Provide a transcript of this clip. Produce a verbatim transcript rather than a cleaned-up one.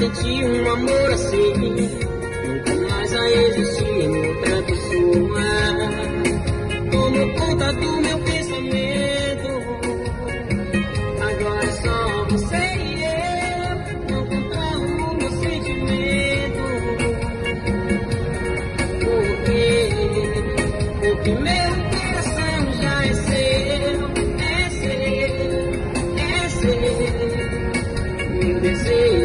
senti um amor assim, nunca mais vai existir outra pessoa. Tomou conta do meu pensamento, agora é só você e eu. Não controlo o meu sentimento. Porque, porque meu coração já é seu, é seu, é seu. Meu desejo